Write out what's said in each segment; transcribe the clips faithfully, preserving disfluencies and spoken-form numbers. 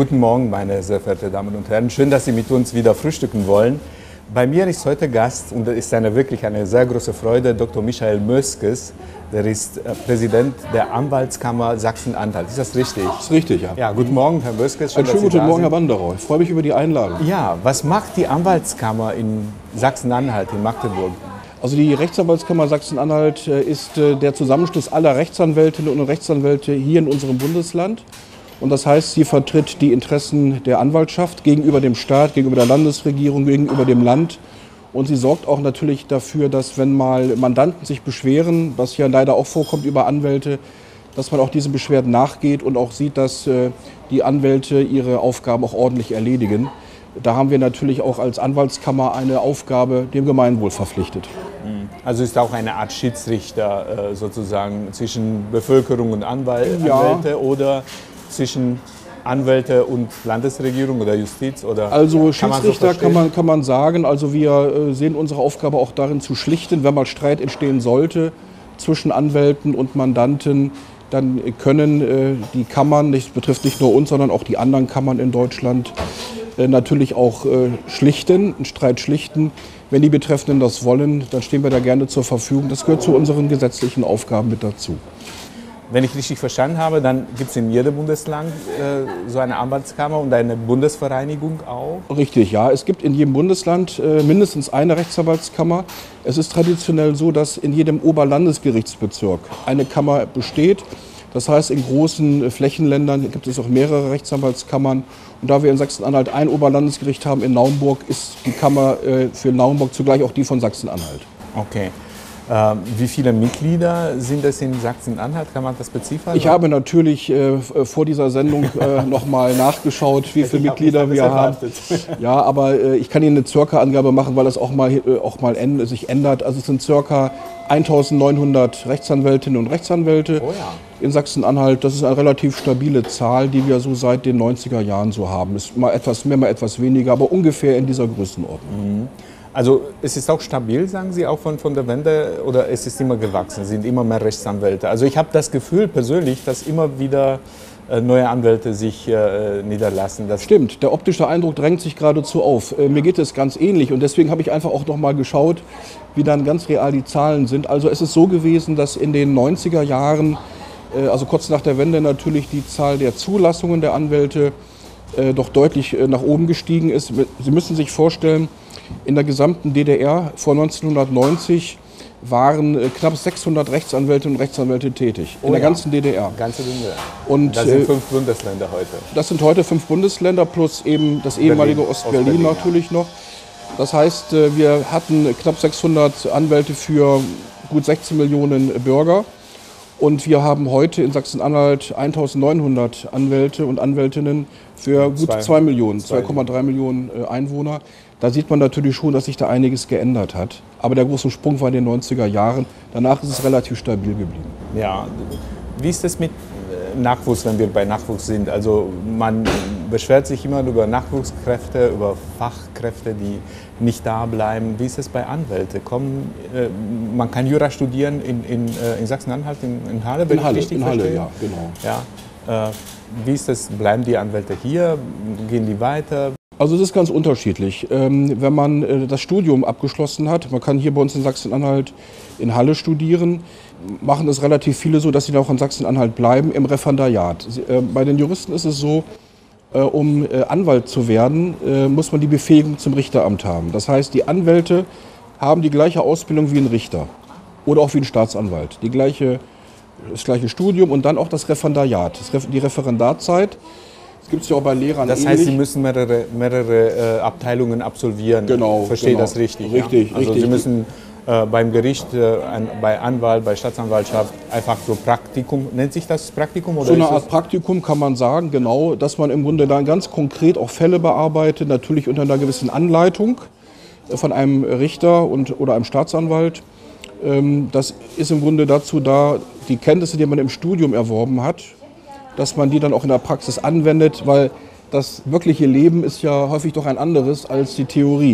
Guten Morgen, meine sehr verehrten Damen und Herren. Schön, dass Sie mit uns wieder frühstücken wollen. Bei mir ist heute Gast, und das ist eine, wirklich eine sehr große Freude, Doktor Michael Möskes. Der ist äh, Präsident der Anwaltskammer Sachsen-Anhalt. Ist das richtig? Das ist richtig, ja. Ja, guten Morgen, Herr Möskes. Schön, Einen schönen guten Morgen, Herr Wanderer. Ich freue mich über die Einladung. Ja, was macht die Anwaltskammer in Sachsen-Anhalt, in Magdeburg? Also die Rechtsanwaltskammer Sachsen-Anhalt ist der Zusammenschluss aller Rechtsanwältinnen und Rechtsanwälte hier in unserem Bundesland. Und das heißt, sie vertritt die Interessen der Anwaltschaft gegenüber dem Staat, gegenüber der Landesregierung, gegenüber dem Land. Und sie sorgt auch natürlich dafür, dass wenn mal Mandanten sich beschweren, was ja leider auch vorkommt über Anwälte, dass man auch diesen Beschwerden nachgeht und auch sieht, dass die Anwälte ihre Aufgaben auch ordentlich erledigen. Da haben wir natürlich auch als Anwaltskammer eine Aufgabe dem Gemeinwohl verpflichtet. Also ist auch eine Art Schiedsrichter sozusagen zwischen Bevölkerung und Anwälte, ja. oder zwischen Anwälte und Landesregierung oder Justiz? Oder also Schiedsrichter kann man, kann man sagen. Also wir sehen unsere Aufgabe auch darin zu schlichten, wenn mal Streit entstehen sollte zwischen Anwälten und Mandanten, dann können die Kammern, das betrifft nicht nur uns, sondern auch die anderen Kammern in Deutschland, natürlich auch schlichten, einen Streit schlichten. Wenn die Betreffenden das wollen, dann stehen wir da gerne zur Verfügung. Das gehört zu unseren gesetzlichen Aufgaben mit dazu. Wenn ich richtig verstanden habe, dann gibt es in jedem Bundesland äh, so eine Anwaltskammer und eine Bundesvereinigung auch? Richtig, ja. Es gibt in jedem Bundesland äh, mindestens eine Rechtsanwaltskammer. Es ist traditionell so, dass in jedem Oberlandesgerichtsbezirk eine Kammer besteht. Das heißt, in großen Flächenländern gibt es auch mehrere Rechtsanwaltskammern. Und da wir in Sachsen-Anhalt ein Oberlandesgericht haben in Naumburg, ist die Kammer äh, für Naumburg zugleich auch die von Sachsen-Anhalt. Okay. Äh, wie viele Mitglieder sind es in Sachsen-Anhalt? Kann man das beziffern? Ich habe natürlich äh, vor dieser Sendung äh, nochmal nachgeschaut, wie viele Mitglieder wir haben. Ja, aber äh, ich kann Ihnen eine Circa-Angabe machen, weil es auch mal, äh, auch mal änd sich ändert. Also es sind circa eintausendneunhundert Rechtsanwältinnen und Rechtsanwälte. Oh ja. In Sachsen-Anhalt. Das ist eine relativ stabile Zahl, die wir so seit den neunziger Jahren so haben. Ist mal etwas mehr, mal etwas weniger, aber ungefähr in dieser Größenordnung. Mhm. Also es ist auch stabil, sagen Sie, auch von, von der Wende, oder es ist immer gewachsen, sind immer mehr Rechtsanwälte? Also ich habe das Gefühl persönlich, dass immer wieder äh, neue Anwälte sich äh, niederlassen. Das Stimmt, der optische Eindruck drängt sich geradezu auf. Äh, mir geht es ganz ähnlich und deswegen habe ich einfach auch noch mal geschaut, wie dann ganz real die Zahlen sind. Also es ist so gewesen, dass in den neunziger Jahren, äh, also kurz nach der Wende natürlich, die Zahl der Zulassungen der Anwälte äh, doch deutlich äh, nach oben gestiegen ist. Sie müssen sich vorstellen, in der gesamten D D R vor neunzehnhundertneunzig waren äh, knapp sechshundert Rechtsanwältinnen und Rechtsanwälte tätig. Oh in der ja. ganzen D D R. Ganze Dinge. Und das sind äh, fünf Bundesländer heute. Das sind heute fünf Bundesländer plus eben das ehemalige Berlin, Ostberlin Ostberlin, natürlich ja. noch. Das heißt, äh, wir hatten knapp sechshundert Anwälte für gut sechzehn Millionen Bürger. Und wir haben heute in Sachsen-Anhalt eintausendneunhundert Anwälte und Anwältinnen für gut zwei Millionen, zwei Komma drei Millionen Einwohner. Da sieht man natürlich schon, dass sich da einiges geändert hat. Aber der große Sprung war in den neunziger Jahren. Danach ist es relativ stabil geblieben. Ja, wie ist es mit Nachwuchs, wenn wir bei Nachwuchs sind? Also man beschwert sich immer über Nachwuchskräfte, über Fachkräfte, die nicht da bleiben. Wie ist es bei Anwälten? Kommen, äh, man kann Jura studieren in, in, in Sachsen-Anhalt, in, in Halle? In Halle, in Halle, ja, genau. Ja, äh, wie ist es? Bleiben die Anwälte hier? Gehen die weiter? Also es ist ganz unterschiedlich. Ähm, wenn man äh, das Studium abgeschlossen hat, man kann hier bei uns in Sachsen-Anhalt in Halle studieren, machen es relativ viele so, dass sie dann auch in Sachsen-Anhalt bleiben im Referendariat. Sie, äh, bei den Juristen ist es so, äh, um äh, Anwalt zu werden, äh, muss man die Befähigung zum Richteramt haben. Das heißt, die Anwälte haben die gleiche Ausbildung wie ein Richter oder auch wie ein Staatsanwalt. Die gleiche, das gleiche Studium und dann auch das Referendariat, das, die Referendarzeit. Das gibt es ja auch bei Lehrern Das ähnlich. heißt, Sie müssen mehrere, mehrere äh, Abteilungen absolvieren. Genau. Verstehe genau. das richtig? Richtig, ja? Also richtig. Sie müssen äh, beim Gericht, äh, ein, bei Anwalt, bei Staatsanwaltschaft einfach so Praktikum, nennt sich das Praktikum? Oder so eine ist Art Praktikum kann man sagen, genau, dass man im Grunde dann ganz konkret auch Fälle bearbeitet, natürlich unter einer gewissen Anleitung von einem Richter und, oder einem Staatsanwalt. Ähm, das ist im Grunde dazu da, die Kenntnisse, die man im Studium erworben hat, dass man die dann auch in der Praxis anwendet, weil das wirkliche Leben ist ja häufig doch ein anderes als die Theorie.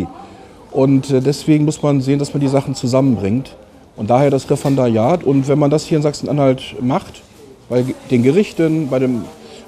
Und deswegen muss man sehen, dass man die Sachen zusammenbringt. Und daher das Referendariat. Und wenn man das hier in Sachsen-Anhalt macht, bei den Gerichten, bei dem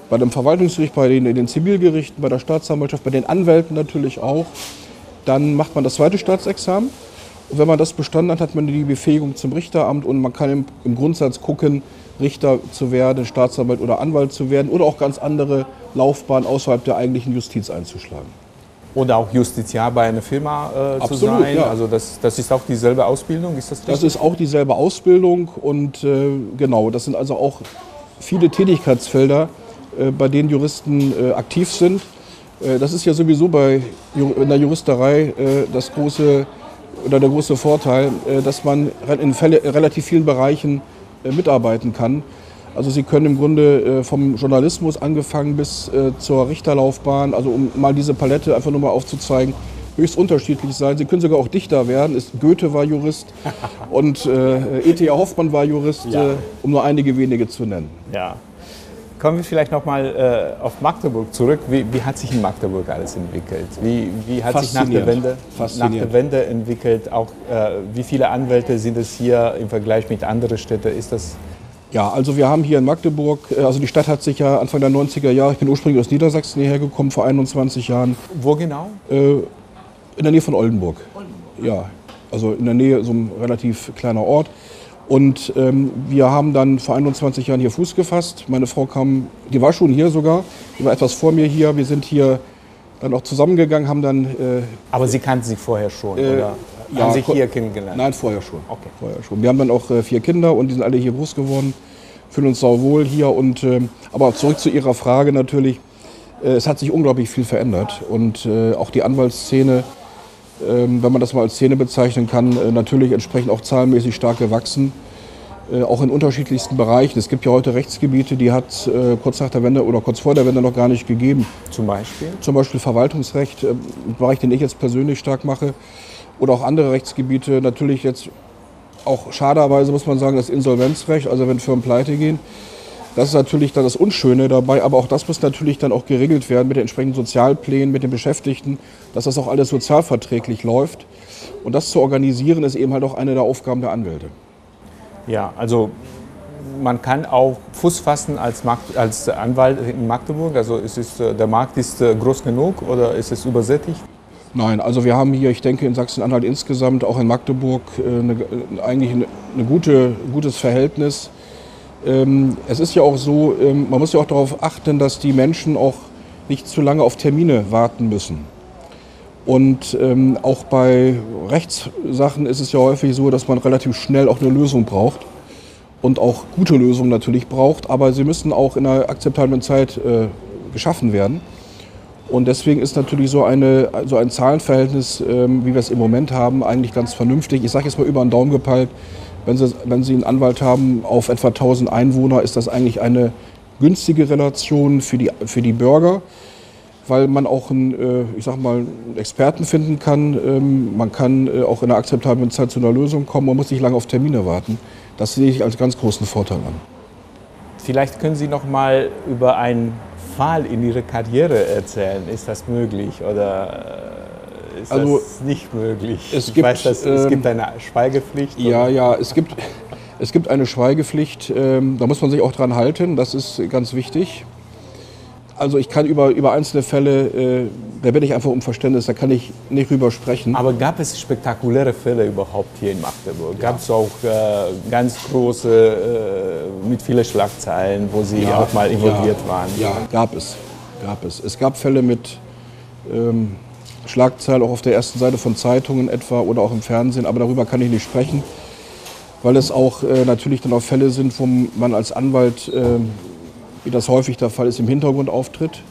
bei dem Verwaltungsgericht, bei den, in den Zivilgerichten, bei der Staatsanwaltschaft, bei den Anwälten natürlich auch. Dann macht man das zweite Staatsexamen. Und wenn man das bestanden hat, hat man die Befähigung zum Richteramt und man kann im, im Grundsatz gucken, Richter zu werden, Staatsanwalt oder Anwalt zu werden oder auch ganz andere Laufbahnen außerhalb der eigentlichen Justiz einzuschlagen. Oder auch Justiziar bei einer Firma äh, Absolut, zu sein. Ja. Also das, das ist auch dieselbe Ausbildung, ist das richtig? Das ist auch dieselbe Ausbildung und äh, genau, das sind also auch viele Tätigkeitsfelder, äh, bei denen Juristen äh, aktiv sind. Äh, das ist ja sowieso bei in der Juristerei äh, das große oder der große Vorteil, äh, dass man in Fälle, relativ vielen Bereichen äh, mitarbeiten kann. Also Sie können im Grunde äh, vom Journalismus angefangen bis äh, zur Richterlaufbahn, also um mal diese Palette einfach nur mal aufzuzeigen, höchst unterschiedlich sein. Sie können sogar auch Dichter werden. Ist, Goethe war Jurist und äh, E T A Hoffmann war Jurist, Ja. äh, um nur einige wenige zu nennen. Ja. Kommen wir vielleicht noch mal äh, auf Magdeburg zurück. Wie, wie hat sich in Magdeburg alles entwickelt? Wie, wie hat sich nach der, Wende, nach der Wende entwickelt? Auch äh, wie viele Anwälte sind es hier im Vergleich mit anderen Städten? Ist das Ja, also wir haben hier in Magdeburg, also die Stadt hat sich ja Anfang der neunziger Jahre, ich bin ursprünglich aus Niedersachsen hierher gekommen, vor einundzwanzig Jahren. Wo genau? Äh, in der Nähe von Oldenburg. Ja, also in der Nähe, so ein relativ kleiner Ort. Und ähm, wir haben dann vor einundzwanzig Jahren hier Fuß gefasst. Meine Frau kam, die war schon hier sogar, die war etwas vor mir hier. Wir sind hier dann auch zusammengegangen, haben dann... Äh, Aber Sie kannten sich vorher schon, äh, oder? Ja, haben sich hier kennengelernt? Nein, vorher schon. Okay. Vorher schon. Wir haben dann auch äh, vier Kinder und die sind alle hier groß geworden, fühlen uns sauwohl hier. Und, äh, aber zurück zu Ihrer Frage natürlich, äh, es hat sich unglaublich viel verändert. Und äh, auch die Anwaltsszene, äh, wenn man das mal als Szene bezeichnen kann, äh, natürlich entsprechend auch zahlenmäßig stark gewachsen. Äh, auch in unterschiedlichsten Bereichen. Es gibt ja heute Rechtsgebiete, die hat es äh, kurz nach der Wende oder kurz vor der Wende noch gar nicht gegeben. Zum Beispiel? Zum Beispiel Verwaltungsrecht, äh, ein Bereich, den ich jetzt persönlich stark mache. Oder auch andere Rechtsgebiete, natürlich jetzt auch schaderweise muss man sagen, das Insolvenzrecht, also wenn Firmen pleite gehen. Das ist natürlich dann das Unschöne dabei, aber auch das muss natürlich dann auch geregelt werden mit den entsprechenden Sozialplänen, mit den Beschäftigten, dass das auch alles sozialverträglich läuft. Und das zu organisieren, ist eben halt auch eine der Aufgaben der Anwälte. Ja, also man kann auch Fuß fassen als, Markt, als Anwalt in Magdeburg. Also ist es, der Markt ist groß genug oder ist es übersättigt? Nein, also wir haben hier, ich denke in Sachsen-Anhalt insgesamt, auch in Magdeburg, eine, eigentlich ein eine gute, gutes Verhältnis. Ähm, es ist ja auch so, ähm, man muss ja auch darauf achten, dass die Menschen auch nicht zu lange auf Termine warten müssen. Und ähm, auch bei Rechtssachen ist es ja häufig so, dass man relativ schnell auch eine Lösung braucht und auch gute Lösungen natürlich braucht, aber sie müssen auch in einer akzeptablen Zeit äh, geschaffen werden. Und deswegen ist natürlich so, eine, so ein Zahlenverhältnis, ähm, wie wir es im Moment haben, eigentlich ganz vernünftig. Ich sage jetzt mal über den Daumen gepeilt, wenn Sie, wenn Sie einen Anwalt haben auf etwa tausend Einwohner, ist das eigentlich eine günstige Relation für die, für die Bürger, weil man auch einen, äh, ich sag mal, einen Experten finden kann. Ähm, man kann äh, auch in einer akzeptablen Zeit zu einer Lösung kommen, man muss nicht lange auf Termine warten. Das sehe ich als ganz großen Vorteil an. Vielleicht können Sie noch mal über einen Fall in Ihrer Karriere erzählen. Ist das möglich oder ist also, das nicht möglich? Es ich gibt, weiß, dass, ähm, es gibt eine Schweigepflicht. Ja, oder? ja, es gibt, es gibt eine Schweigepflicht. Ähm, da muss man sich auch dran halten. Das ist ganz wichtig. Also ich kann über, über einzelne Fälle, äh, da bin ich einfach um Verständnis, da kann ich nicht drüber sprechen. Aber gab es spektakuläre Fälle überhaupt hier in Magdeburg? Ja. Gab es auch äh, ganz große, äh, mit vielen Schlagzeilen, wo Sie ja, auch mal involviert ja, waren? Ja, gab es. gab es. Es gab Fälle mit ähm, Schlagzeilen auch auf der ersten Seite von Zeitungen etwa oder auch im Fernsehen, aber darüber kann ich nicht sprechen, weil es auch äh, natürlich dann auch Fälle sind, wo man als Anwalt, äh, wie das häufig der Fall ist, im Hintergrund auftritt.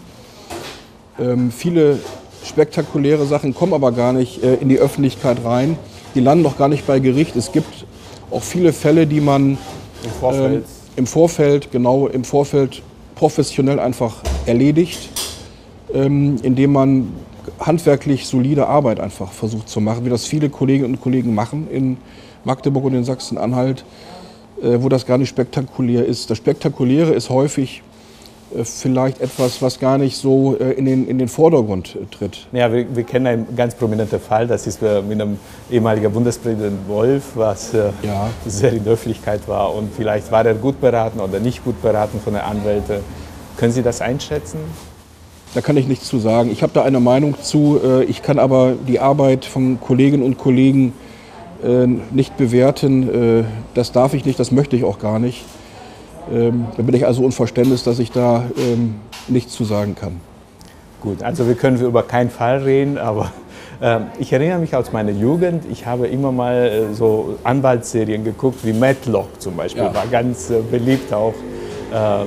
Ähm, viele spektakuläre Sachen kommen aber gar nicht äh, in die Öffentlichkeit rein. Die landen noch gar nicht bei Gericht. Es gibt auch viele Fälle, die man im Vorfeld, ähm, im Vorfeld, genau im Vorfeld professionell einfach erledigt, ähm, indem man handwerklich solide Arbeit einfach versucht zu machen, wie das viele Kolleginnen und Kollegen machen in Magdeburg und in Sachsen-Anhalt, äh, wo das gar nicht spektakulär ist. Das Spektakuläre ist häufig äh, vielleicht etwas, was gar nicht so äh, in, den, in den Vordergrund äh, tritt. Ja, wir, wir kennen einen ganz prominenten Fall, das ist äh, mit einem ehemaligen Bundespräsidenten Wolf, was äh, ja. sehr in der Öffentlichkeit war. Und vielleicht war er gut beraten oder nicht gut beraten von den Anwälten. Können Sie das einschätzen? Da kann ich nichts zu sagen. Ich habe da eine Meinung zu. Ich kann aber die Arbeit von Kolleginnen und Kollegen nicht bewerten. Das darf ich nicht, das möchte ich auch gar nicht. Da bin ich also unverständnis, dass ich da nichts zu sagen kann. Gut, also wir können über keinen Fall reden, aber äh, ich erinnere mich aus meiner Jugend, ich habe immer mal äh, so Anwaltsserien geguckt, wie Matlock zum Beispiel, ja. War ganz äh, beliebt auch. Ähm,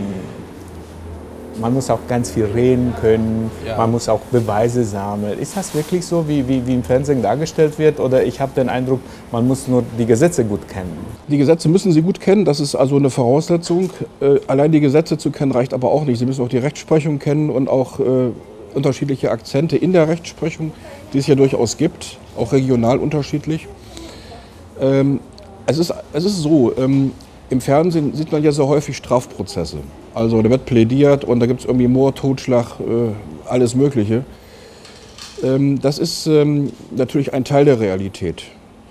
man muss auch ganz viel reden können, ja. Man muss auch Beweise sammeln. Ist das wirklich so, wie, wie, wie im Fernsehen dargestellt wird? Oder ich habe den Eindruck, man muss nur die Gesetze gut kennen? Die Gesetze müssen Sie gut kennen, das ist also eine Voraussetzung. Äh, allein die Gesetze zu kennen reicht aber auch nicht. Sie müssen auch die Rechtsprechung kennen und auch äh, unterschiedliche Akzente in der Rechtsprechung, die es ja durchaus gibt, auch regional unterschiedlich. Ähm, es ist, es ist so, ähm, im Fernsehen sieht man ja sehr häufig Strafprozesse. Also da wird plädiert und da gibt es irgendwie Mord, Totschlag, äh, alles Mögliche. Ähm, das ist ähm, natürlich ein Teil der Realität.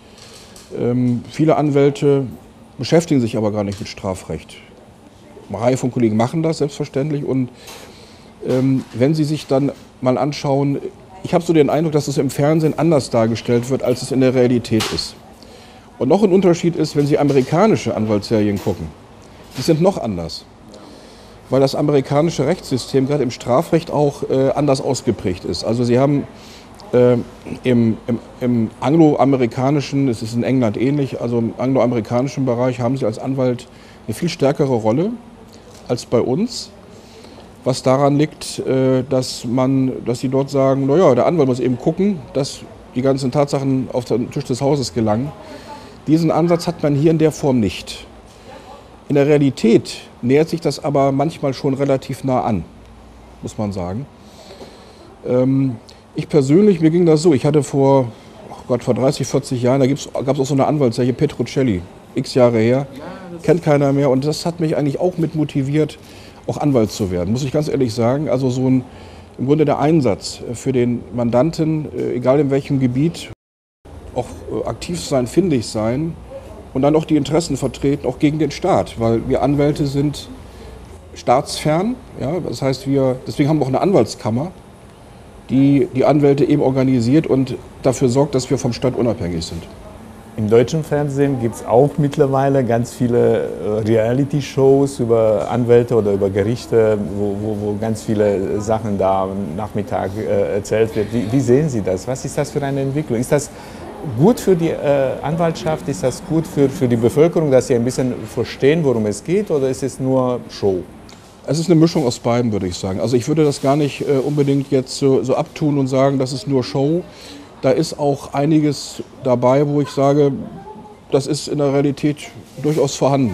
Ähm, viele Anwälte beschäftigen sich aber gar nicht mit Strafrecht. Eine Reihe von Kollegen machen das selbstverständlich und ähm, wenn Sie sich dann mal anschauen, ich habe so den Eindruck, dass es im Fernsehen anders dargestellt wird, als es in der Realität ist. Und noch ein Unterschied ist, wenn Sie amerikanische Anwaltsserien gucken. Die sind noch anders. Weil das amerikanische Rechtssystem gerade im Strafrecht auch äh, anders ausgeprägt ist. Also Sie haben äh, im, im, im angloamerikanischen, es ist in England ähnlich, also im angloamerikanischen Bereich haben Sie als Anwalt eine viel stärkere Rolle als bei uns. Was daran liegt, äh, dass, man, dass Sie dort sagen, naja, der Anwalt muss eben gucken, dass die ganzen Tatsachen auf den Tisch des Hauses gelangen. Diesen Ansatz hat man hier in der Form nicht. In der Realität nähert sich das aber manchmal schon relativ nah an, muss man sagen. Ähm, ich persönlich, mir ging das so, ich hatte vor, oh Gott, vor dreißig, vierzig Jahren, da gab es auch so eine Anwaltsserie, Petrocelli, x Jahre her, kennt keiner mehr und das hat mich eigentlich auch mit motiviert, auch Anwalt zu werden, muss ich ganz ehrlich sagen. Also so ein, im Grunde der Einsatz für den Mandanten, egal in welchem Gebiet, auch aktiv sein, findig sein und dann auch die Interessen vertreten, auch gegen den Staat, weil wir Anwälte sind staatsfern, ja, das heißt, wir, deswegen haben wir auch eine Anwaltskammer, die die Anwälte eben organisiert und dafür sorgt, dass wir vom Staat unabhängig sind. Im deutschen Fernsehen gibt es auch mittlerweile ganz viele Reality Shows über Anwälte oder über Gerichte, wo, wo, wo ganz viele Sachen da am Nachmittag äh, erzählt wird. Wie, wie sehen Sie das? Was ist das für eine Entwicklung? Ist das gut für die äh, Anwaltschaft? Ist das gut für, für die Bevölkerung, dass sie ein bisschen verstehen, worum es geht? Oder ist es nur Show? Es ist eine Mischung aus beiden, würde ich sagen. Also ich würde das gar nicht äh, unbedingt jetzt so, so abtun und sagen, das ist nur Show. Da ist auch einiges dabei, wo ich sage, das ist in der Realität durchaus vorhanden.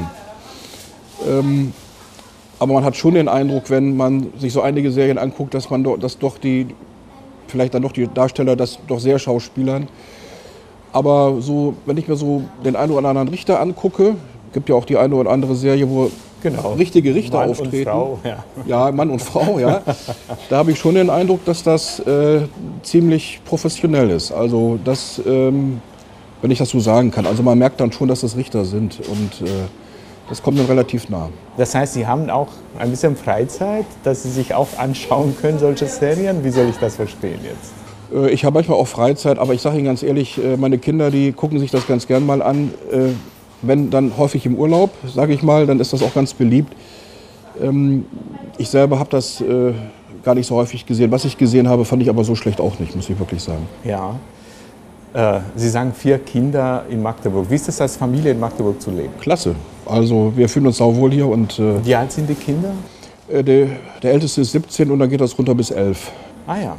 Ähm, aber man hat schon den Eindruck, wenn man sich so einige Serien anguckt, dass man do, dass doch die, vielleicht dann doch die Darsteller das doch sehr schauspielern. Aber so, wenn ich mir so den einen oder anderen Richter angucke, gibt ja auch die eine oder andere Serie, wo genau. richtige Richter Mann auftreten. Und Frau, ja. ja, Mann und Frau, ja. Da habe ich schon den Eindruck, dass das äh, ziemlich professionell ist. Also das, ähm, wenn ich das so sagen kann. Also man merkt dann schon, dass das Richter sind und äh, das kommt dann relativ nah. Das heißt, Sie haben auch ein bisschen Freizeit, dass Sie sich auch anschauen können, solche Serien? Wie soll ich das verstehen jetzt? Äh, ich habe manchmal auch Freizeit, aber ich sage Ihnen ganz ehrlich, äh, meine Kinder, die gucken sich das ganz gern mal an. Äh, Wenn dann häufig im Urlaub, sage ich mal, dann ist das auch ganz beliebt. Ähm, ich selber habe das äh, gar nicht so häufig gesehen. Was ich gesehen habe, fand ich aber so schlecht auch nicht, muss ich wirklich sagen. Ja. Äh, Sie sagen vier Kinder in Magdeburg. Wie ist es als Familie in Magdeburg zu leben? Klasse. Also wir fühlen uns sauwohl hier. Und, äh, Wie alt sind die Kinder? Äh, der, der Älteste ist siebzehn und dann geht das runter bis elf. Ah ja.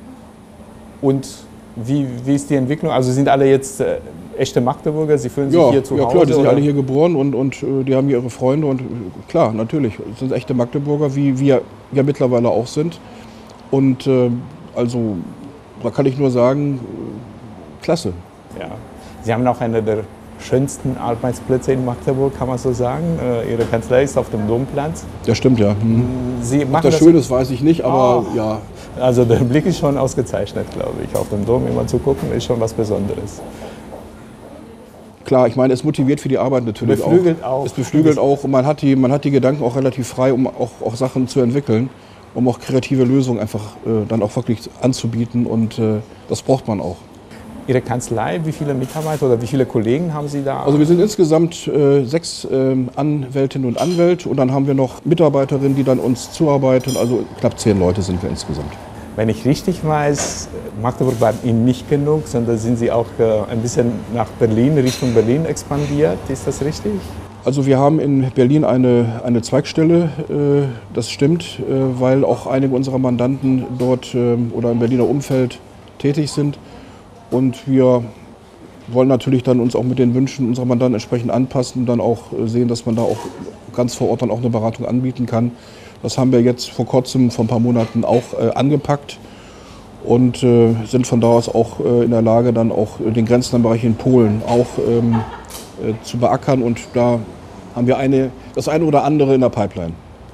Und wie, wie ist die Entwicklung? Also sind alle jetzt äh, echte Magdeburger? Sie fühlen sich ja, hier zu ja, Hause? Ja klar, die sind oder? alle hier geboren und, und äh, die haben hier ihre Freunde. Und äh, klar, natürlich, das sind echte Magdeburger, wie wir ja mittlerweile auch sind. Und äh, also, da kann ich nur sagen, äh, klasse. Ja. Sie haben auch einen der schönsten Arbeitsplätze in Magdeburg, kann man so sagen. Äh, Ihre Kanzlei ist auf dem Domplatz. Ja, stimmt, ja. Hm. Sie machen Ob das, das schön ist, weiß ich nicht, aber oh. ja. Also der Blick ist schon ausgezeichnet, glaube ich. Auf dem Dom immer zu gucken, ist schon was Besonderes. klar, ich meine, es motiviert für die Arbeit natürlich beflügelt auch. auch. Es beflügelt auch und man hat, die, man hat die Gedanken auch relativ frei, um auch, auch Sachen zu entwickeln, um auch kreative Lösungen einfach äh, dann auch wirklich anzubieten und äh, das braucht man auch. Ihre Kanzlei, wie viele Mitarbeiter oder wie viele Kollegen haben Sie da? Also wir sind insgesamt äh, sechs äh, Anwältinnen und Anwälte und dann haben wir noch Mitarbeiterinnen, die dann uns zuarbeiten. Also knapp zehn Leute sind wir insgesamt. Wenn ich richtig weiß, Magdeburg war Ihnen nicht genug, sondern sind Sie auch äh, ein bisschen nach Berlin, Richtung Berlin expandiert. Ist das richtig? Also wir haben in Berlin eine, eine Zweigstelle, äh, das stimmt, äh, weil auch einige unserer Mandanten dort äh, oder im Berliner Umfeld tätig sind. Und wir wollen natürlich dann uns auch mit den Wünschen unserer Mandanten entsprechend anpassen und dann auch sehen, dass man da auch ganz vor Ort dann auch eine Beratung anbieten kann. Das haben wir jetzt vor kurzem, vor ein paar Monaten auch äh, angepackt und äh, sind von da aus auch äh, in der Lage, dann auch den grenzenden Bereich in Polen auch ähm, äh, zu beackern. Und da haben wir eine, das eine oder andere in der Pipeline.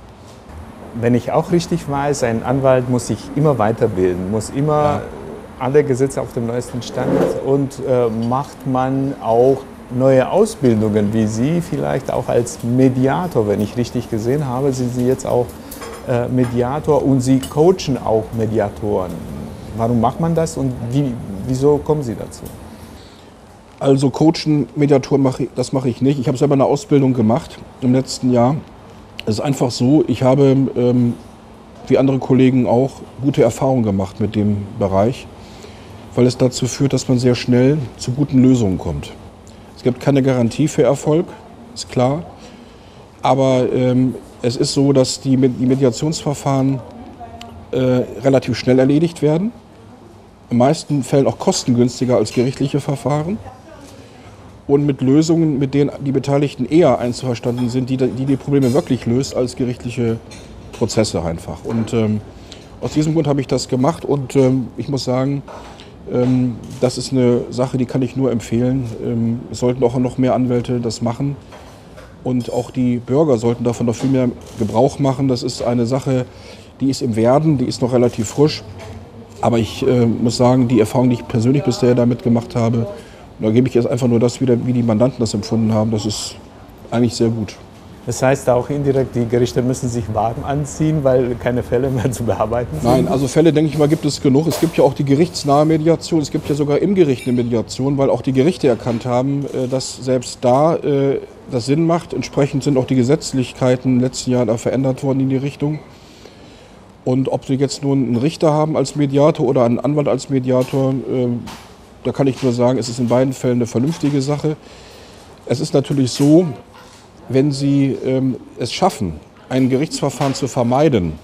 Wenn ich auch richtig weiß, ein Anwalt muss sich immer weiterbilden, muss immer ja. alle Gesetze auf dem neuesten Stand und äh, macht man auch neue Ausbildungen, wie Sie vielleicht auch als Mediator, wenn ich richtig gesehen habe, sind Sie jetzt auch äh, Mediator und Sie coachen auch Mediatoren. Warum macht man das und wie, wieso kommen Sie dazu? Also coachen, Mediator, mache ich, das mache ich nicht. Ich habe selber eine Ausbildung gemacht im letzten Jahr. Es ist einfach so, ich habe, ähm, wie andere Kollegen auch, gute Erfahrungen gemacht mit dem Bereich, weil es dazu führt, dass man sehr schnell zu guten Lösungen kommt. Es gibt keine Garantie für Erfolg, ist klar. Aber ähm, es ist so, dass die, die Mediationsverfahren äh, relativ schnell erledigt werden. In den meisten Fällen auch kostengünstiger als gerichtliche Verfahren. Und mit Lösungen, mit denen die Beteiligten eher einverstanden sind, die die, die Probleme wirklich löst, als gerichtliche Prozesse einfach. Und ähm, aus diesem Grund habe ich das gemacht und ähm, ich muss sagen, ähm, das ist eine Sache, die kann ich nur empfehlen. Ähm, es sollten auch noch mehr Anwälte das machen und auch die Bürger sollten davon noch viel mehr Gebrauch machen. Das ist eine Sache, die ist im Werden, die ist noch relativ frisch. Aber ich äh, muss sagen, die Erfahrung, die ich persönlich bisher damit gemacht habe, da gebe ich jetzt einfach nur das wieder, wie die Mandanten das empfunden haben. Das ist eigentlich sehr gut. Das heißt auch indirekt, die Gerichte müssen sich warm anziehen, weil keine Fälle mehr zu bearbeiten sind? Nein, also Fälle, denke ich mal, gibt es genug. Es gibt ja auch die gerichtsnahe Mediation. Es gibt ja sogar im Gericht eine Mediation, weil auch die Gerichte erkannt haben, dass selbst da das Sinn macht. Entsprechend sind auch die Gesetzlichkeiten in den letzten Jahren verändert worden in die Richtung. Und ob Sie jetzt nun einen Richter haben als Mediator oder einen Anwalt als Mediator, da kann ich nur sagen, es ist in beiden Fällen eine vernünftige Sache. Es ist natürlich so, wenn Sie ähm, es schaffen, ein Gerichtsverfahren zu vermeiden,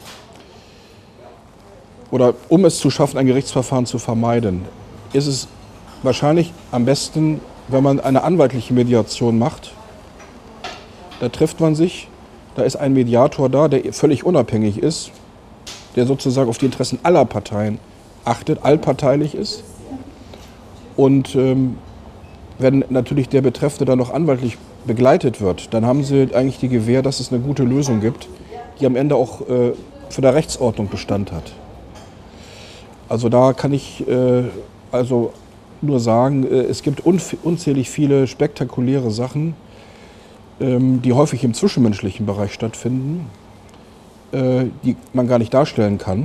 oder um es zu schaffen, ein Gerichtsverfahren zu vermeiden, ist es wahrscheinlich am besten, wenn man eine anwaltliche Mediation macht. Da trifft man sich, da ist ein Mediator da, der völlig unabhängig ist, der sozusagen auf die Interessen aller Parteien achtet, allparteilich ist. Und ähm, wenn natürlich der Betreffende dann noch anwaltlich begleitet wird, dann haben Sie eigentlich die Gewähr, dass es eine gute Lösung gibt, die am Ende auch äh, für der Rechtsordnung Bestand hat. Also da kann ich äh, also nur sagen, äh, es gibt unzählig viele spektakuläre Sachen, ähm, die häufig im zwischenmenschlichen Bereich stattfinden, äh, die man gar nicht darstellen kann.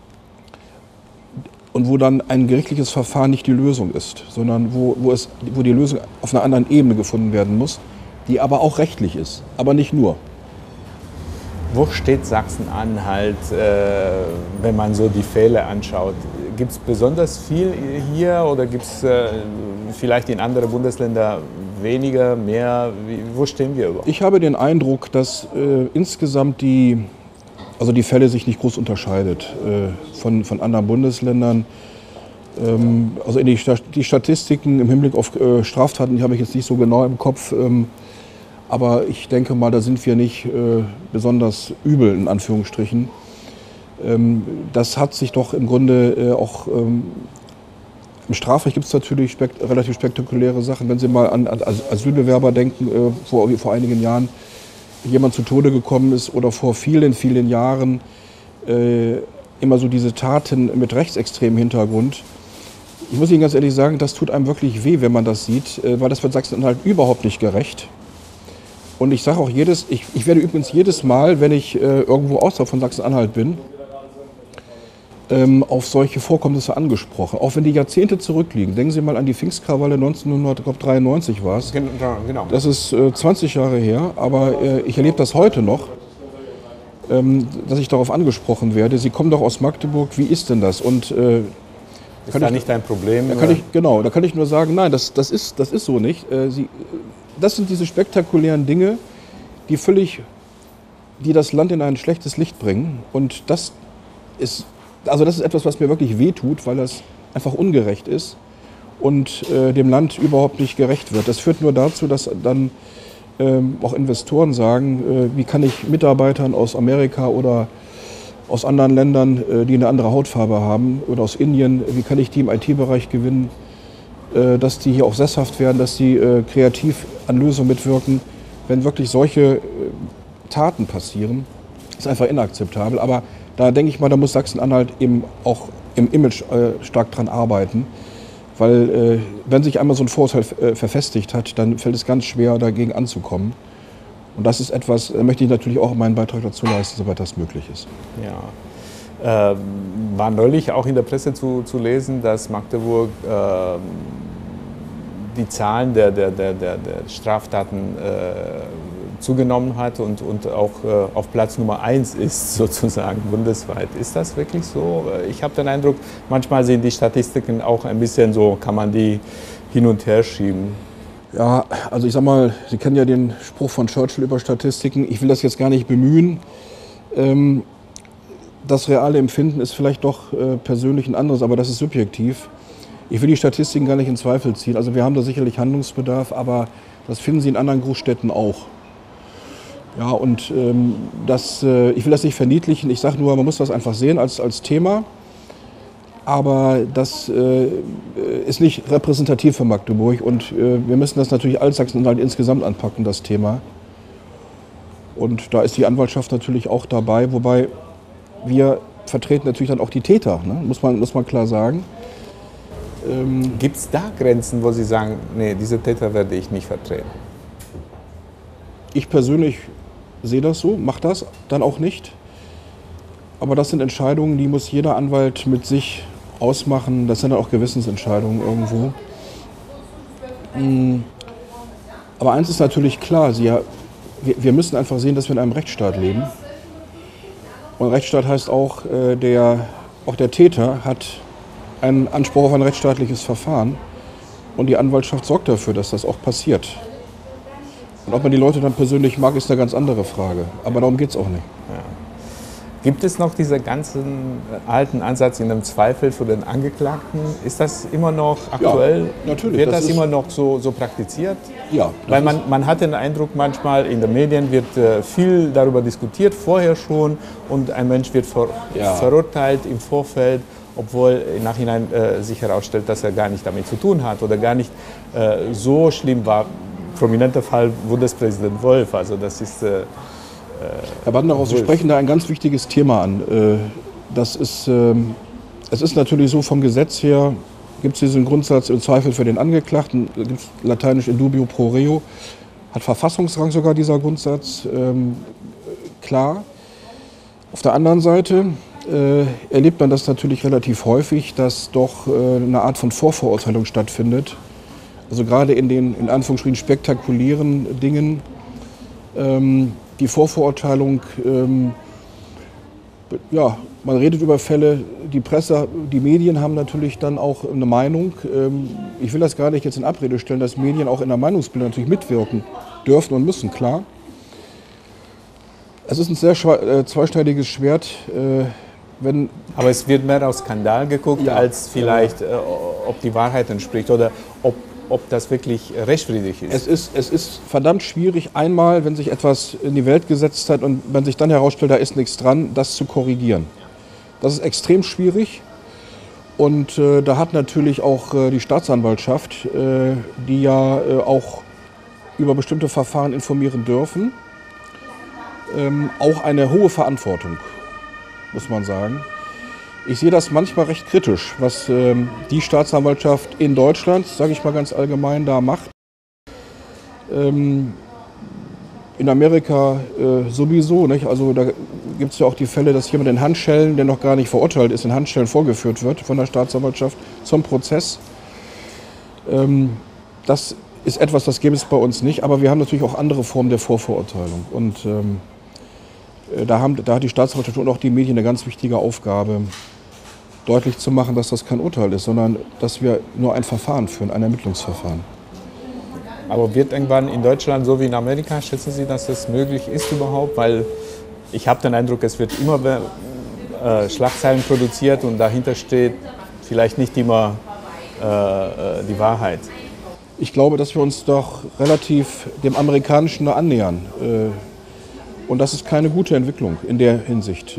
Und wo dann ein gerichtliches Verfahren nicht die Lösung ist, sondern wo, wo, es, wo die Lösung auf einer anderen Ebene gefunden werden muss, die aber auch rechtlich ist, aber nicht nur. Wo steht Sachsen-Anhalt, äh, wenn man so die Fälle anschaut? Gibt es besonders viel hier oder gibt es äh, vielleicht in anderen Bundesländern weniger, mehr? Wie, wo stehen wir überhaupt? Ich habe den Eindruck, dass äh, insgesamt die Also die Fälle sich nicht groß unterscheidet äh, von, von anderen Bundesländern. Ähm, also in die, die Statistiken im Hinblick auf äh, Straftaten, die habe ich jetzt nicht so genau im Kopf. Ähm, aber ich denke mal, da sind wir nicht äh, besonders übel, in Anführungsstrichen. Ähm, das hat sich doch im Grunde äh, auch, ähm, im Strafrecht gibt es natürlich spekt relativ spektakuläre Sachen. Wenn Sie mal an, an Asylbewerber denken, äh, vor, vor einigen Jahren, jemand zu Tode gekommen ist oder vor vielen, vielen Jahren äh, immer so diese Taten mit rechtsextremem Hintergrund. Ich muss Ihnen ganz ehrlich sagen, das tut einem wirklich weh, wenn man das sieht, weil das wird Sachsen-Anhalt überhaupt nicht gerecht. Und ich sage auch jedes, ich, ich werde übrigens jedes Mal, wenn ich äh, irgendwo außerhalb von Sachsen-Anhalt bin, auf solche Vorkommnisse angesprochen, auch wenn die Jahrzehnte zurückliegen. Denken Sie mal an die Pfingstkrawalle neunzehnhundertdreiundneunzig war es. Genau. Das ist äh, zwanzig Jahre her, aber äh, ich erlebe das heute noch, ähm, dass ich darauf angesprochen werde. Sie kommen doch aus Magdeburg, wie ist denn das? Und, äh, ist da ich, nicht dein Problem? Da kann ich, genau, da kann ich nur sagen, nein, das, das, ist, das ist so nicht. Äh, Sie, das sind diese spektakulären Dinge, die völlig, die das Land in ein schlechtes Licht bringen. Und das ist Also das ist etwas, was mir wirklich wehtut, weil das einfach ungerecht ist und äh, dem Land überhaupt nicht gerecht wird. Das führt nur dazu, dass dann ähm, auch Investoren sagen, äh, wie kann ich Mitarbeitern aus Amerika oder aus anderen Ländern, äh, die eine andere Hautfarbe haben, oder aus Indien, wie kann ich die im I T-Bereich gewinnen, äh, dass die hier auch sesshaft werden, dass die äh, kreativ an Lösungen mitwirken. Wenn wirklich solche äh, Taten passieren, ist einfach inakzeptabel. Aber da denke ich mal, da muss Sachsen-Anhalt eben auch im Image äh, stark dran arbeiten, weil äh, wenn sich einmal so ein Vorurteil äh, verfestigt hat, dann fällt es ganz schwer, dagegen anzukommen. Und das ist etwas, da möchte ich natürlich auch meinen Beitrag dazu leisten, soweit das möglich ist. Ja. Ähm, war neulich auch in der Presse zu, zu lesen, dass Magdeburg äh, die Zahlen der, der, der, der, der Straftaten äh, zugenommen hat und, und auch äh, auf Platz Nummer eins ist, sozusagen bundesweit. Ist das wirklich so? Ich habe den Eindruck, manchmal sind die Statistiken auch ein bisschen so, kann man die hin und her schieben. Ja, also ich sag mal, Sie kennen ja den Spruch von Churchill über Statistiken. Ich will das jetzt gar nicht bemühen. Ähm, das reale Empfinden ist vielleicht doch äh, persönlich ein anderes, aber das ist subjektiv. Ich will die Statistiken gar nicht in Zweifel ziehen. Also wir haben da sicherlich Handlungsbedarf, aber das finden Sie in anderen Großstädten auch. Ja, und ähm, das, äh, ich will das nicht verniedlichen, ich sage nur, man muss das einfach sehen als, als Thema. Aber das äh, ist nicht repräsentativ für Magdeburg und äh, wir müssen das natürlich als Sachsen-Anhalt insgesamt anpacken, das Thema. Und da ist die Anwaltschaft natürlich auch dabei, wobei wir vertreten natürlich dann auch die Täter, ne? muss man, muss man klar sagen. Ähm, Gibt es da Grenzen, wo Sie sagen, nee, diese Täter werde ich nicht vertreten? Ich persönlich sehe das so, mache das dann auch nicht. Aber das sind Entscheidungen, die muss jeder Anwalt mit sich ausmachen. Das sind dann auch Gewissensentscheidungen irgendwo. Aber eins ist natürlich klar, Sie, wir müssen einfach sehen, dass wir in einem Rechtsstaat leben. Und Rechtsstaat heißt auch, der, auch der Täter hat einen Anspruch auf ein rechtsstaatliches Verfahren. Und die Anwaltschaft sorgt dafür, dass das auch passiert. Und ob man die Leute dann persönlich mag, ist eine ganz andere Frage. Aber darum geht es auch nicht. Ja. Gibt es noch diesen ganzen alten Ansatz in einem Zweifel für den Angeklagten? Ist das immer noch aktuell? Ja, natürlich. Wird das, das immer noch so, so praktiziert? Ja. Weil man, man hat den Eindruck, manchmal in den Medien wird äh, viel darüber diskutiert, vorher schon, und ein Mensch wird ver ja. verurteilt im Vorfeld, obwohl im Nachhinein äh, sich herausstellt, dass er gar nicht damit zu tun hat oder gar nicht äh, so schlimm war. Prominenter Fall Bundespräsident Wolf, also das ist... Äh, Herr Banderhaus, Sie sprechen da ein ganz wichtiges Thema an. Das ist, es ist natürlich so, vom Gesetz her gibt es diesen Grundsatz im Zweifel für den Angeklagten, gibt es lateinisch in dubio pro reo, hat Verfassungsrang sogar dieser Grundsatz, ähm, klar. Auf der anderen Seite äh, erlebt man das natürlich relativ häufig, dass doch äh, eine Art von Vorverurteilung stattfindet. Also gerade in den in Anführungsstrichen spektakulären Dingen, ähm, die Vorverurteilung, ähm, ja, man redet über Fälle, die Presse, die Medien haben natürlich dann auch eine Meinung. Ähm, ich will das gar nicht jetzt in Abrede stellen, dass Medien auch in der Meinungsbildung natürlich mitwirken dürfen und müssen, klar. Es ist ein sehr äh, zweischneidiges Schwert. Äh, wenn Aber es wird mehr auf Skandal geguckt, ja, als vielleicht, äh, ob die Wahrheit entspricht oder ob ob das wirklich rechtswidrig ist. Es ist. Es ist verdammt schwierig, einmal, wenn sich etwas in die Welt gesetzt hat und wenn sich dann herausstellt, da ist nichts dran, das zu korrigieren. Das ist extrem schwierig und äh, da hat natürlich auch äh, die Staatsanwaltschaft, äh, die ja äh, auch über bestimmte Verfahren informieren dürfen, ähm, auch eine hohe Verantwortung, muss man sagen. Ich sehe das manchmal recht kritisch, was ähm, die Staatsanwaltschaft in Deutschland, sage ich mal ganz allgemein, da macht. Ähm, in Amerika äh, sowieso, nicht? Also da gibt es ja auch die Fälle, dass jemand in Handschellen, der noch gar nicht verurteilt ist, in Handschellen vorgeführt wird von der Staatsanwaltschaft zum Prozess. Ähm, das ist etwas, das gäbe es bei uns nicht, aber wir haben natürlich auch andere Formen der Vorverurteilung. Und ähm, da, haben, da hat die Staatsanwaltschaft und auch die Medien eine ganz wichtige Aufgabe, deutlich zu machen, dass das kein Urteil ist, sondern dass wir nur ein Verfahren führen, ein Ermittlungsverfahren. Aber wird irgendwann in Deutschland, so wie in Amerika, schätzen Sie, dass das möglich ist überhaupt? Weil ich habe den Eindruck, es wird immer äh, Schlagzeilen produziert und dahinter steht vielleicht nicht immer äh, die Wahrheit. Ich glaube, dass wir uns doch relativ dem Amerikanischen annähern. Und das ist keine gute Entwicklung in der Hinsicht.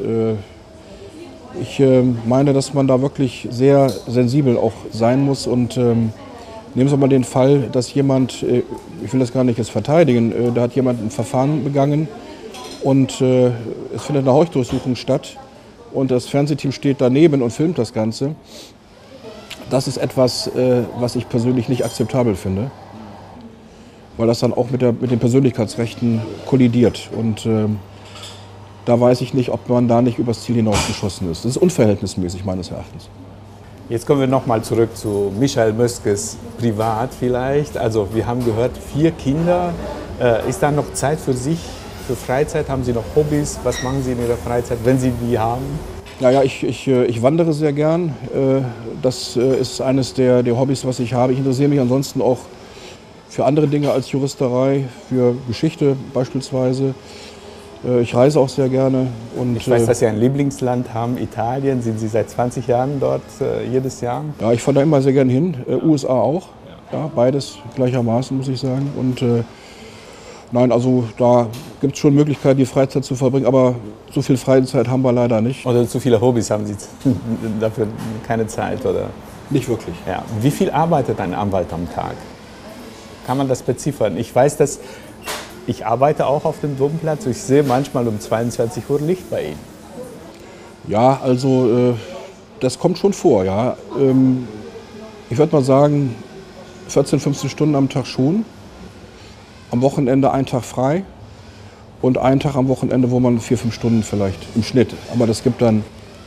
Ich meine, dass man da wirklich sehr sensibel auch sein muss. Und nehmen Sie mal den Fall, dass jemand, ich will das gar nicht jetzt verteidigen, da hat jemand ein Verfahren begangen und es findet eine Hausdurchsuchung statt und das Fernsehteam steht daneben und filmt das Ganze. Das ist etwas, was ich persönlich nicht akzeptabel finde, weil das dann auch mit, der, mit den Persönlichkeitsrechten kollidiert. Und äh, da weiß ich nicht, ob man da nicht übers Ziel hinausgeschossen ist. Das ist unverhältnismäßig meines Erachtens. Jetzt kommen wir nochmal zurück zu Michael Möskes privat vielleicht. Also wir haben gehört, vier Kinder. Äh, ist da noch Zeit für sich, für Freizeit? Haben Sie noch Hobbys? Was machen Sie in Ihrer Freizeit, wenn Sie die haben? Naja, ich, ich, ich wandere sehr gern. Das ist eines der, der Hobbys, was ich habe. Ich interessiere mich ansonsten auch für andere Dinge als Juristerei, für Geschichte beispielsweise. Ich reise auch sehr gerne. Und ich weiß, dass Sie ein Lieblingsland haben, Italien. Sind Sie seit zwanzig Jahren dort, jedes Jahr? Ja, ich fahre da immer sehr gern hin. U S A auch. Ja, beides gleichermaßen, muss ich sagen. Und äh, nein, also da gibt es schon Möglichkeiten, die Freizeit zu verbringen, aber so viel Freizeit haben wir leider nicht. Oder zu viele Hobbys haben Sie dafür keine Zeit, oder? Nicht wirklich. Ja. Wie viel arbeitet ein Anwalt am Tag? Kann man das beziffern? Ich weiß, dass ich arbeite auch auf dem Domplatz. Ich sehe manchmal um zweiundzwanzig Uhr Licht bei Ihnen. Ja, also äh, das kommt schon vor, ja. Ähm, ich würde mal sagen, vierzehn, fünfzehn Stunden am Tag schon. Am Wochenende einen Tag frei und einen Tag am Wochenende, wo man vier, fünf Stunden vielleicht im Schnitt. Aber das gibt dann...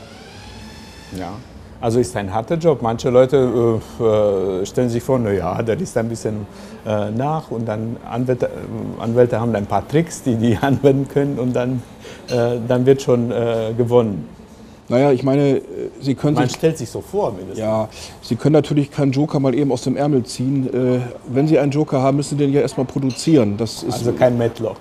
Ja, also ist ein harter Job. Manche Leute äh, stellen sich vor, naja, der ist ein bisschen äh, nach und dann Anwälte, Anwälte haben ein paar Tricks, die die anwenden können und dann, äh, dann wird schon äh, gewonnen. Naja, ich meine, Sie können Man sich, stellt sich so vor, mindestens. Ja, Sie können natürlich keinen Joker mal eben aus dem Ärmel ziehen. Äh, wenn Sie einen Joker haben, müssen Sie den ja erstmal produzieren. Das ist, also kein Matlock.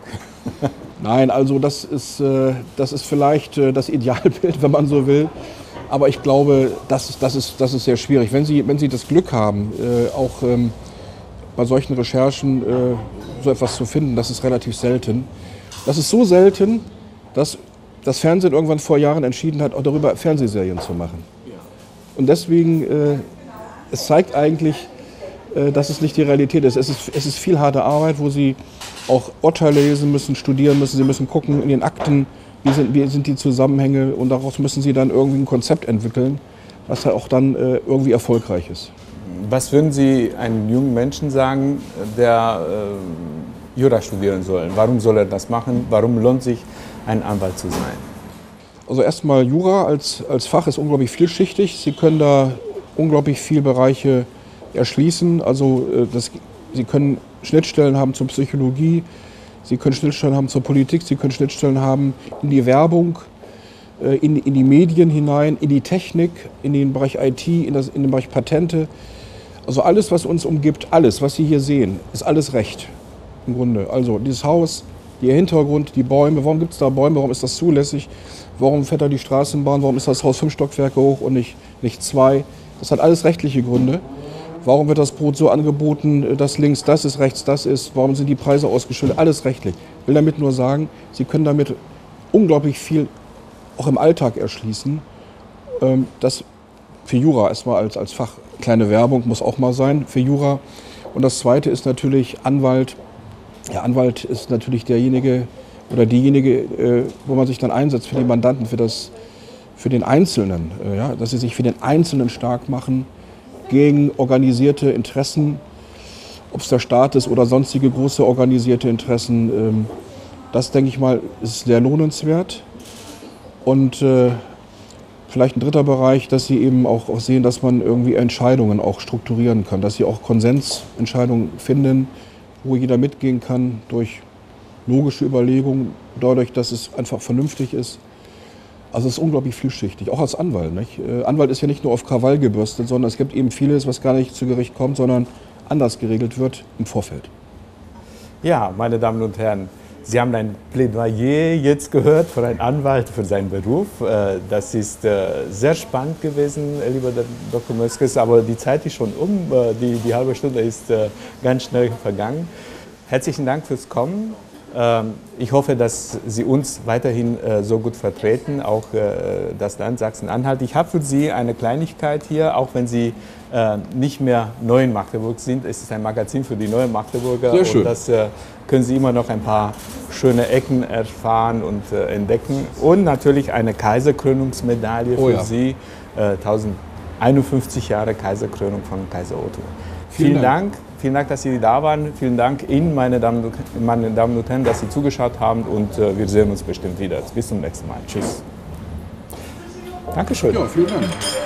Nein, also das ist, äh, das ist vielleicht äh, das Idealbild, wenn man so will. Aber ich glaube, das ist, das ist, das ist sehr schwierig. Wenn Sie, wenn Sie das Glück haben, äh, auch ähm, bei solchen Recherchen äh, so etwas zu finden, das ist relativ selten. Das ist so selten, dass das Fernsehen irgendwann vor Jahren entschieden hat, auch darüber Fernsehserien zu machen. Und deswegen, äh, es zeigt eigentlich, äh, dass es nicht die Realität ist. Es ist. Es ist viel harte Arbeit, wo Sie auch Urteile lesen müssen, studieren müssen. Sie müssen gucken in den Akten, wie sind, wie sind die Zusammenhänge und daraus müssen Sie dann irgendwie ein Konzept entwickeln, was auch dann äh, irgendwie erfolgreich ist. Was würden Sie einem jungen Menschen sagen, der äh, Jura studieren soll? Warum soll er das machen? Warum lohnt sich ein Anwalt zu sein? Also erstmal Jura als, als Fach ist unglaublich vielschichtig. Sie können da unglaublich viele Bereiche erschließen. Also das, Sie können Schnittstellen haben zur Psychologie, Sie können Schnittstellen haben zur Politik, Sie können Schnittstellen haben in die Werbung, in, in die Medien hinein, in die Technik, in den Bereich I T, in, das, in den Bereich Patente. Also alles, was uns umgibt, alles, was Sie hier sehen, ist alles Recht im Grunde. Also dieses Haus, der Hintergrund, die Bäume, warum gibt es da Bäume, warum ist das zulässig, warum fährt da die Straßenbahn, warum ist das Haus fünf Stockwerke hoch und nicht, nicht zwei. Das hat alles rechtliche Gründe. Warum wird das Brot so angeboten, dass links das ist, rechts das ist, warum sind die Preise ausgeschildert, alles rechtlich. Ich will damit nur sagen, Sie können damit unglaublich viel auch im Alltag erschließen. Das für Jura erstmal als, als Fach, kleine Werbung muss auch mal sein für Jura. Und das Zweite ist natürlich Anwalt. Der Anwalt ist natürlich derjenige oder diejenige, äh, wo man sich dann einsetzt für die Mandanten, für das, für den Einzelnen, äh, ja, dass Sie sich für den Einzelnen stark machen gegen organisierte Interessen, ob es der Staat ist oder sonstige große organisierte Interessen. Ähm, das, denke ich mal, ist sehr lohnenswert. Und äh, vielleicht ein dritter Bereich, dass Sie eben auch, auch sehen, dass man irgendwie Entscheidungen auch strukturieren kann, dass Sie auch Konsensentscheidungen finden, wo jeder mitgehen kann durch logische Überlegungen, dadurch, dass es einfach vernünftig ist. Also es ist unglaublich vielschichtig, auch als Anwalt. Nicht? Äh, Anwalt ist ja nicht nur auf Krawall gebürstet, sondern es gibt eben vieles, was gar nicht zu Gericht kommt, sondern anders geregelt wird im Vorfeld. Ja, meine Damen und Herren, Sie haben ein Plädoyer jetzt gehört für einen Anwalt, für seinen Beruf. Das ist sehr spannend gewesen, lieber Doktor Möskes, aber die Zeit ist schon um, die, die halbe Stunde ist ganz schnell vergangen. Herzlichen Dank fürs Kommen. Ich hoffe, dass Sie uns weiterhin so gut vertreten, auch das Land Sachsen-Anhalt. Ich habe für Sie eine Kleinigkeit hier, auch wenn Sie nicht mehr neu in Magdeburg sind. Es ist ein Magazin für die neuen Magdeburger. Sehr schön. Und das können Sie immer noch ein paar schöne Ecken erfahren und entdecken. Und natürlich eine Kaiserkrönungsmedaille Oh für ja. Sie, tausendeinundfünfzig Jahre Kaiserkrönung von Kaiser Otto. Vielen Vielen Dank. Dank. Vielen Dank, dass Sie da waren. Vielen Dank Ihnen, meine Damen und, meine Damen und Herren, dass Sie zugeschaut haben. Und äh, wir sehen uns bestimmt wieder. Bis zum nächsten Mal. Tschüss. Dankeschön. Ja, vielen Dank.